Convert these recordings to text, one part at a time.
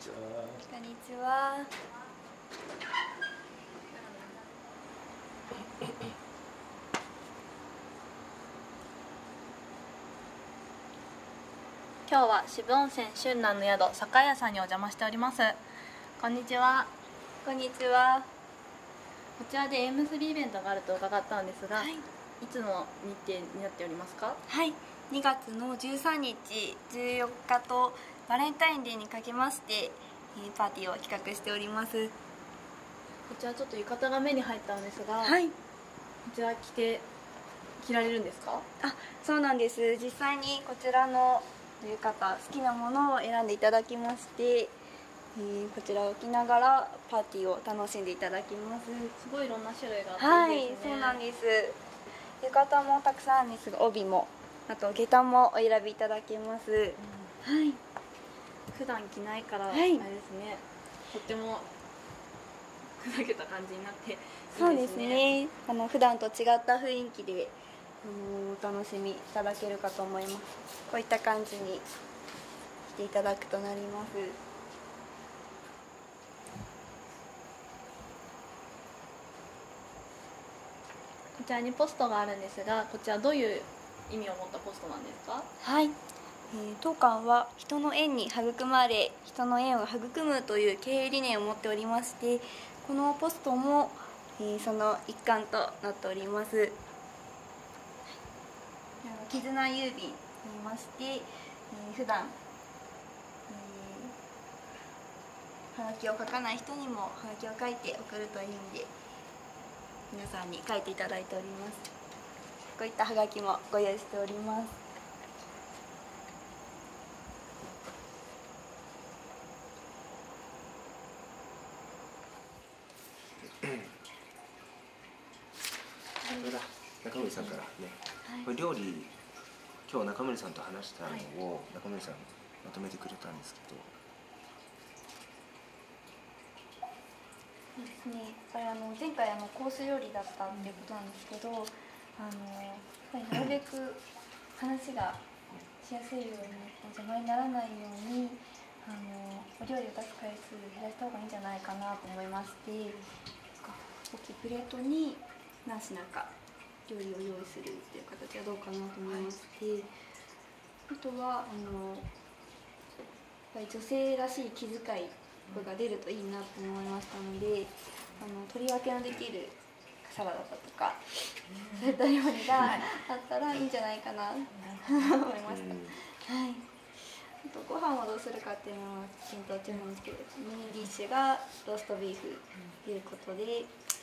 ちは。 こんにちは。 今日は渋温泉春蘭の宿酒屋さんにお邪魔しております。こんにちは。 こんにちは。 こちらで縁結びイベントがあると伺ったんですが、 はい、 いつの日程になっておりますか？ はい、2月の13日、14日とバレンタインデーにかけましてパーティーを企画しております。 こちらちょっと浴衣が目に入ったんですが、 はい、 こちら着られるんですか？ あ、そうなんです。実際にこちらの浴衣、好きなものを選んでいただきまして、こちらを着ながらパーティーを楽しんでいただきます。 すごいいろんな種類があはっていいですね。 い、そうなんです。浴衣もたくさんあるんですが、帯も、あと下駄もお選びいただけます。はい。 普段着ないから、 はいあれですね、とってもふざけた感じになっていいですね。 そうですね。普段と違った雰囲気でお楽しみいただけるかと思います。こういった感じにしていただくとなります。 こちらにポストがあるんですが、こちらどういう意味を持ったポストなんですか？ はい。当館は人の縁に育まれ、人の縁を育むという経営理念を持っておりまして、このポストも、その一環となっております。絆郵便と言いまして、普段、はがきを書かない人にもはがきを書いて送るという意味で皆さんに書いていただいております。こういったはがきもご用意しております。 それだ、中森さんからね、これ料理、今日中森さんと話したのを中森さんまとめてくれたんですけど。 そうですね、やっぱり前回コース料理だったっていうことなんですけど、やっぱりなるべく話がしやすいように邪魔にならないようにお料理を出す回数を減らした方がいいんじゃないかなと思いまして、大きいプレートに何品か料理を用意するっていう形はどうかなと思いまして、あとはやっぱり女性らしい気遣いが出るといいなと思いましたので、取り分けのできるサラダだとか、そういった料理があったらいいんじゃないかなと思いました。はい。あとご飯をどうするかっていうのは検討中なんですけど、メインディッシュがローストビーフということで、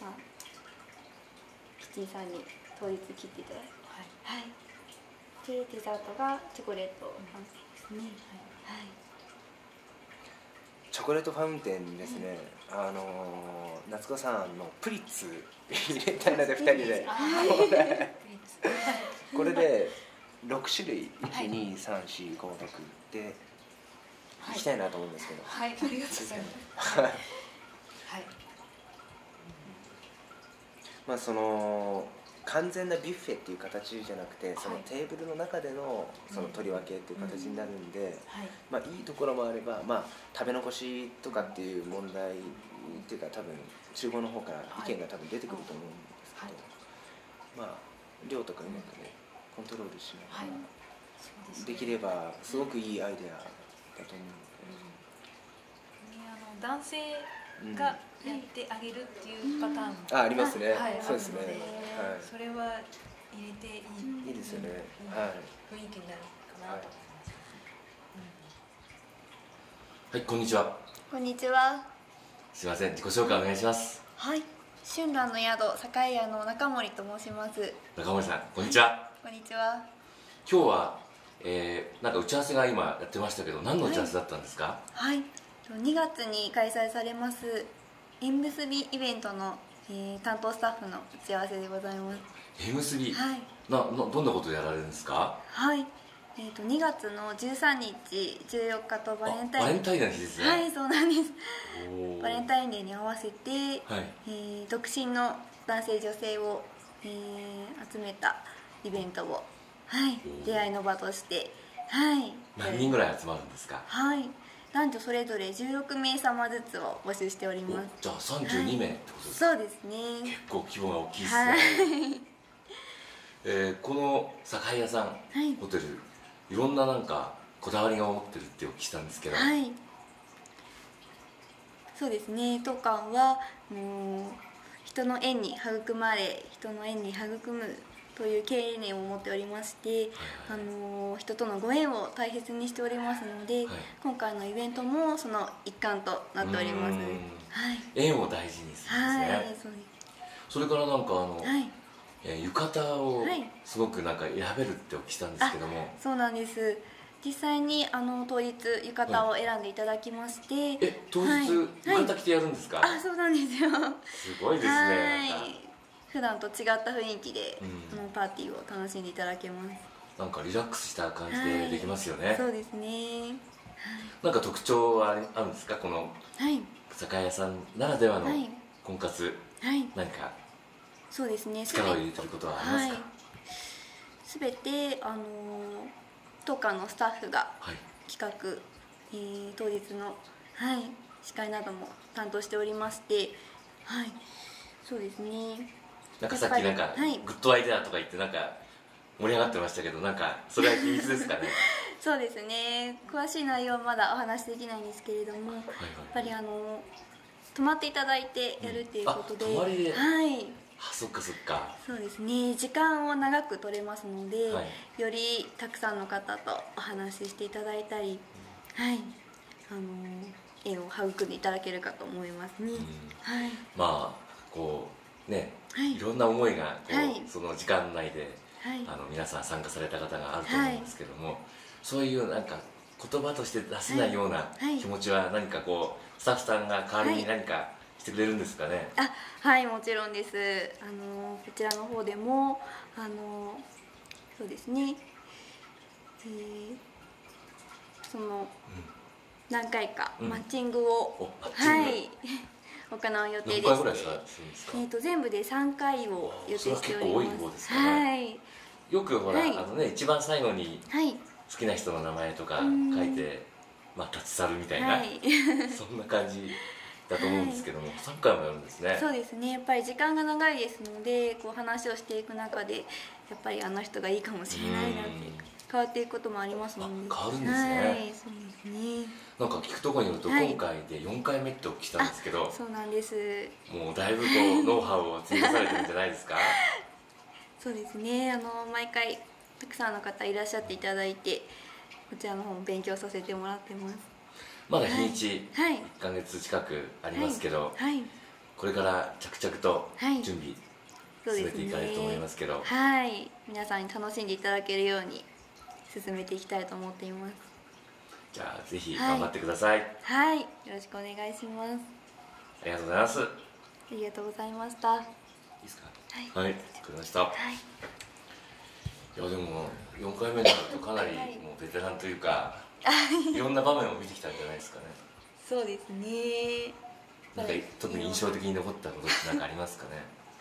キッチンさんに当日切っていただいて、はい。でデザートがチョコレート完成ですね。はい。 チョコレートファウンテンですね、夏子さんのプリッツ入れたいので2人でこれで6種類12345でいきたいなと思うんですけど。 はい、ありがとうございます。はい。 まあその完全なビュッフェっていう形じゃなくて、そのテーブルの中でのその取り分けっていう形になるんで、まあいいところもあれば、まあ食べ残しとかっていう問題っていうか、多分厨房の方から意見が多分出てくると思うんですけど、まあ量とかうまくねコントロールしながらできればすごくいいアイデアだと思うので、 男性がやってあげるっていうパターンもありますね。 はい、 そうですね。 はい、それは入れていいですよね。はい。 雰囲気になるかなと思います。 はい、こんにちは。 こんにちは。 すいません、自己紹介お願いします。 はい、春蘭の宿酒屋の中森と申します。 中森さん、こんにちは。 こんにちは。 今日は、なんか打ち合わせが今やってましたけど、何の打ち合わせだったんですか？ はい、2月に開催されます縁結びイベントの、担当スタッフの打ち合わせでございます。 縁結び、 はい。 どんなことをやられるんですか？ はい。2月の13日、14日とバレンタイン。 バレンタインの日ですね。 はい、そうなんです。バレンタインデーに合わせて、 はい、 独身の男性女性を、集めたイベントを、はい、出会いの場として、はい。 何人ぐらい集まるんですか？ はい。 男女それぞれ16名様ずつを募集しております。 じゃあ32名ってことですか？ そうですね。 結構規模が大きいですね。 はい。 この酒屋さん、ホテルいろんななんかこだわりが持ってるってお聞きしたんですけど、 はい。そうですね。当館は人の縁に育まれ、人の縁に育むという経営理念を持っておりまして、人とのご縁を大切にしておりますので、今回のイベントもその一環となっております。はい。 縁を大事にするんですね。 はい、そうです。 それからなんか浴衣をすごくなんか選べるってお聞きしたんですけども、 そうなんです。実際に当日浴衣を選んでいただきまして、 当日浴衣着てやるんですか？ そうなんですよ。 すごいですね。 普段と違った雰囲気でパーティーを楽しんでいただけます。 なんかリラックスした感じでできますよね。 そうですね。 なんか特徴はあるんですか、この酒屋さんならではの婚活、何かそうですね、 力を入れてることはありますか？ すべて当館のスタッフが企画、当日の、司会なども担当しておりまして、そうですね。 なんかさっきなんかグッドアイデアとか言ってなんか盛り上がってましたけど、なんかそれは秘密ですかね？ そうですね、詳しい内容はまだお話しできないんですけれども、やっぱり泊まっていただいてやるっていうことで、 泊まりで、そっかそっか。 そうですね、時間を長く取れますので、よりたくさんの方とお話ししていただいたり、縁を育んでいただけるかと思いますね。 まあこうね、いろんな思いがその時間内で皆さん参加された方があると思うんですけども、そういうなんか言葉として出せないような気持ちは何かこうスタッフさんが代わりに何かしてくれるんですかね？ はい、もちろんです。こちらの方でもそうですね、その何回かマッチングを行う予定です。 何回ぐらいするんですか？ 全部で3回を予定しております。 それは結構多い方ですかね。よくほら一番最後に好きな人の名前とか書いて立ち去るみたいな、そんな感じだと思うんですけども、3回もやるんですね。 そうですね、やっぱり時間が長いですので、こう話をしていく中でやっぱりあの人がいいかもしれないなって変わっていくこともありますので。 変わるんですね。 そうですね。 なんか聞くところによると今回で4回目ってお聞きしたんですけど、 そうなんです。 もうだいぶこうノウハウを積み重ねてるんじゃないですか？ そうですね、毎回たくさんの方いらっしゃっていただいて、こちらの方も勉強させてもらってます。 まだ日にち1ヶ月近くありますけど、これから着々と準備進めていかれると思いますけど、 皆さんに楽しんでいただけるように進めていきたいと思っています。 じゃあぜひ頑張ってください。 よろしくお願いします。 ありがとうございます。 ありがとうございました。いいですか？わかりました。いやでも4回目になるとかなりもうベテランというか、いろんな場面を見てきたんじゃないですかね。 そうですね。 なんか特に印象的に残ったことって何かありますかね？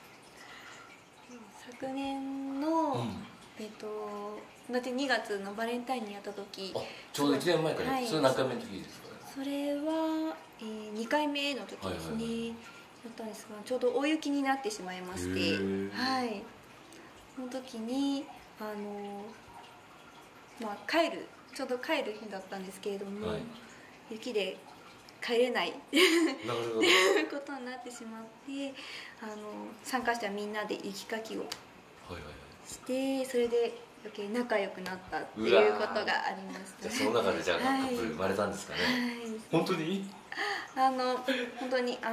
昨年のだって2月のバレンタインにやった時、 ちょうど1年前から、それ何回目の時ですかね？ それは2回目の時ですね。やったんですが、ちょうど大雪になってしまいまして、その時にちょうど帰る日だったんですけれども、雪で帰れないっていうことになってしまって、参加者みんなで雪かきをして、それで余計仲良くなったっていうことがありました。 その中でじゃあカップル生まれたんですかね？本当に？ 本当に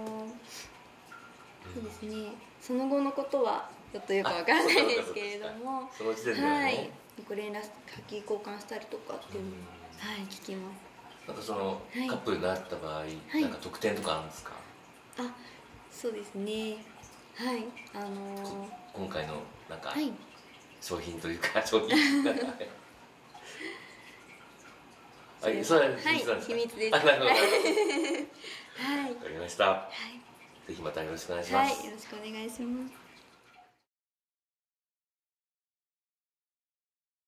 そうですね、その後のことはちょっとよくわからないですけれども、 その時点ではね、 ご連絡先交換したりとかっていうの聞きます。 なんかそのカップルになった場合、なんか特典とかあるんですか？ そうですね、 今回のなんか商品というか商品なんかそれは秘密なんですか？ 秘密です。 なるほど。わかはい。 りました。ぜひまたよろしくお願いします。 よろしくお願いします。